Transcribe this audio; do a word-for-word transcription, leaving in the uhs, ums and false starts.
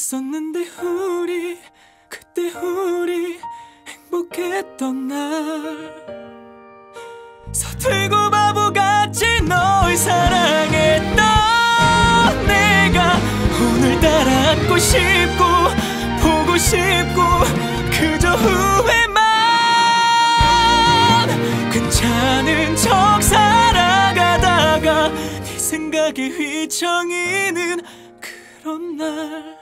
있었는데 우리 그때 우리 행복했던 날 서툴고 바보같이 널 사랑했던 내가 오늘따라 안고 싶고 보고 싶고 그저 후회만 괜찮은 척 살아가다가 네 생각에 휘청이는 그런 날